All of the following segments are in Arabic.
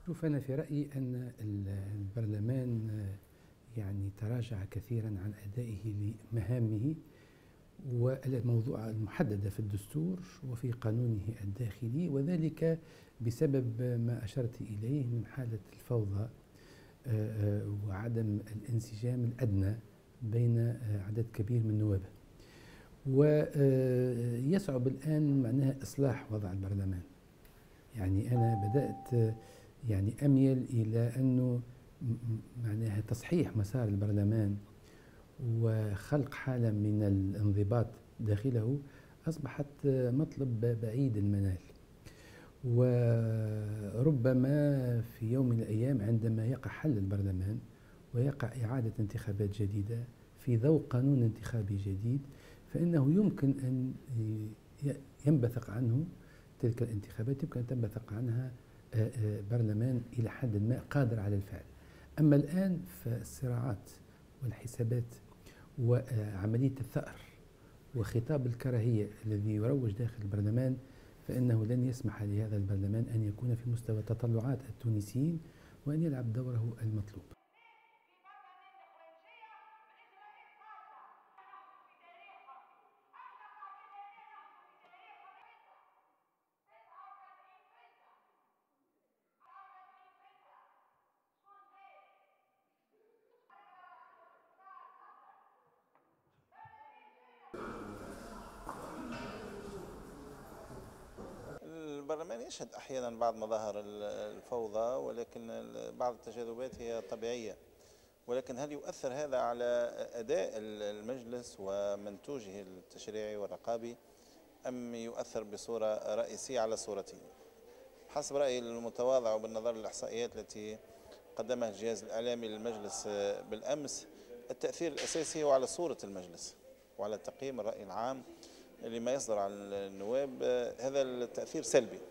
شوف، أنا في رأيي أن البرلمان يعني تراجع كثيرا عن أدائه لمهامه والموضوع المحددة في الدستور وفي قانونه الداخلي، وذلك بسبب ما أشرت إليه من حالة الفوضى وعدم الانسجام الأدنى بين عدد كبير من النواب. ويصعب الآن معناها إصلاح وضع البرلمان. يعني أنا بدأت يعني أميل إلى أنه معناها تصحيح مسار البرلمان وخلق حالة من الانضباط داخله أصبحت مطلب بعيد المنال. وربما في يوم من الأيام عندما يقع حل البرلمان ويقع إعادة انتخابات جديدة في ضوء قانون انتخابي جديد، فإنه يمكن أن ينبثق عنه تلك الانتخابات، يمكن أن تنبثق عنها برلمان إلى حد ما قادر على الفعل. أما الآن فالصراعات والحسابات وعملية الثأر وخطاب الكراهية الذي يروج داخل البرلمان، فإنه لن يسمح لهذا البرلمان أن يكون في مستوى تطلعات التونسيين وأن يلعب دوره المطلوب. البرلمان يشهد أحيانا بعض مظاهر الفوضى، ولكن بعض التجاذبات هي طبيعية. ولكن هل يؤثر هذا على أداء المجلس ومنتوجه التشريعي والرقابي، أم يؤثر بصورة رئيسية على صورته؟ حسب رأيي المتواضع وبالنظر للإحصائيات التي قدمها الجهاز الإعلامي للمجلس بالأمس، التأثير الأساسي هو على صورة المجلس وعلى تقييم الرأي العام لما يصدر عن النواب. هذا التأثير سلبي.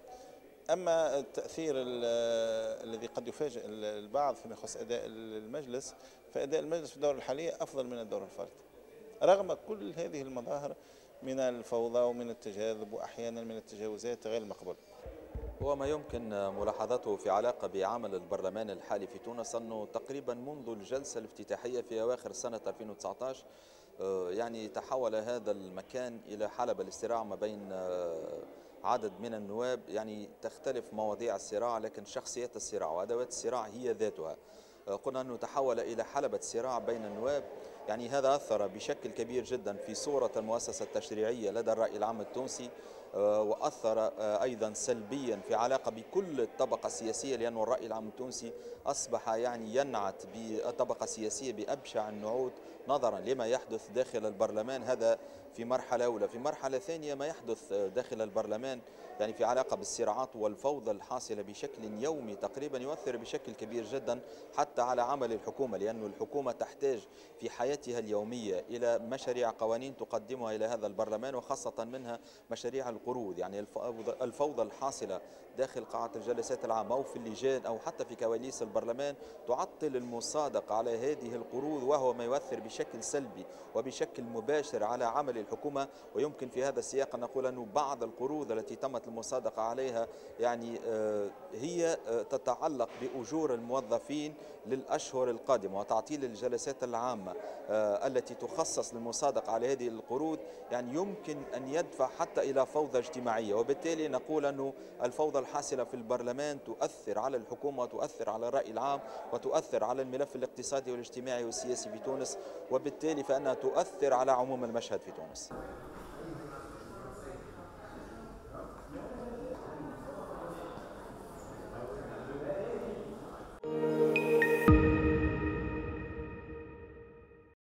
أما التأثير الذي قد يفاجئ البعض فيما يخص أداء المجلس، فأداء المجلس في الدورة الحالية أفضل من الدورة الفارطة رغم كل هذه المظاهر من الفوضى ومن التجاذب وأحيانا من التجاوزات غير المقبولة. هو ما يمكن ملاحظته في علاقة بعمل البرلمان الحالي في تونس أنه تقريبا منذ الجلسة الافتتاحية في أواخر سنة 2019 يعني تحول هذا المكان إلى حلبة للصراع ما بين عدد من النواب. يعني تختلف مواضيع الصراع لكن شخصيات الصراع وأدوات الصراع هي ذاتها. قلنا أنه تحول إلى حلبة صراع بين النواب. يعني هذا أثر بشكل كبير جدا في صورة المؤسسة التشريعية لدى الرأي العام التونسي، وأثر أيضا سلبيا في علاقة بكل الطبقة السياسية، لأن الرأي العام التونسي أصبح يعني ينعت بالطبقة السياسية بأبشع النعوت نظرا لما يحدث داخل البرلمان. هذا في مرحلة أولى. في مرحلة ثانية ما يحدث داخل البرلمان يعني في علاقة بالصراعات والفوضى الحاصلة بشكل يومي تقريبا يؤثر بشكل كبير جدا حتى على عمل الحكومة، لأن الحكومة تحتاج في حياتها اليومية إلى مشاريع قوانين تقدمها إلى هذا البرلمان، وخاصة منها مشاريع القروض. يعني الفوضى الحاصلة داخل قاعة الجلسات العامة أو في اللجان أو حتى في كواليس البرلمان تعطل المصادقة على هذه القروض، وهو ما يؤثر بشكل سلبي وبشكل مباشر على عمل الحكومة. ويمكن في هذا السياق أن نقول أن بعض القروض التي تمت المصادقة عليها يعني هي تتعلق بأجور الموظفين للأشهر القادمة، وتعطيل الجلسات العامة التي تخصص للمصادقة على هذه القروض يعني يمكن أن يدفع حتى إلى فوضى اجتماعية. وبالتالي نقول أن الفوضى الحاصلة في البرلمان تؤثر على الحكومة وتؤثر على الرأي العام وتؤثر على الملف الاقتصادي والاجتماعي والسياسي في تونس، وبالتالي فإنها تؤثر على عموم المشهد في تونس.